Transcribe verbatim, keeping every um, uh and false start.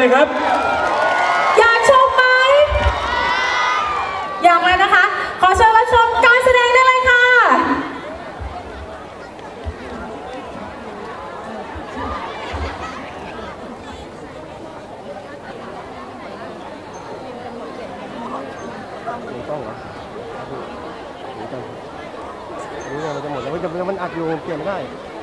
เลยครับอยากชมไหมอยากเลยนะคะขอเชิญรับชมการแสดงได้เลยค่ะต้องเหรอนี่ต้องนี่เราจะหมดแล้วมันอัดอยู่เปลี่ยนไม่ได้